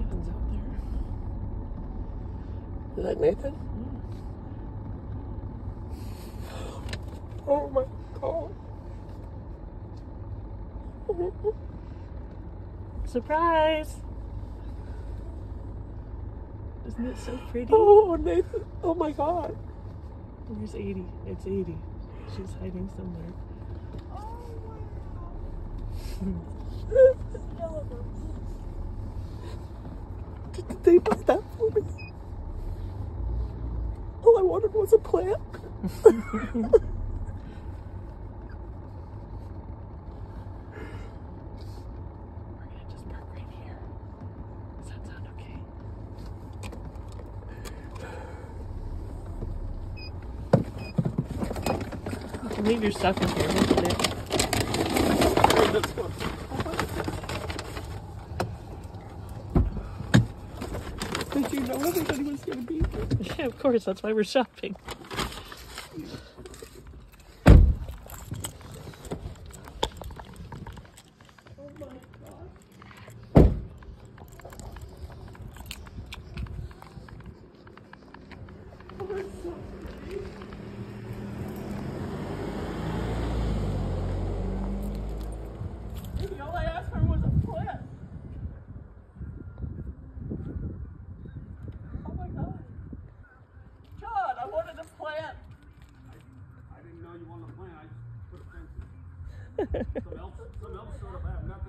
Nathan's out there. Is that Nathan? Oh my God. Surprise! Isn't it so pretty? Oh, Nathan. Oh my God. Where's Adee? It's Adee. She's hiding somewhere. Did they buy that for me? All I wanted was a plant. We're gonna just park right here. Does that sound okay? You can leave your stuff in here. Look at it. Did you know everybody was going to be here? Yeah, of course. That's why we're shopping. Oh my God. Oh, that's so pretty. Maybe all I asked for was a plant. Oh my God. John, I wanted a plant. I didn't know you wanted a plant. I just put a fence in. Some else sort of have nothing.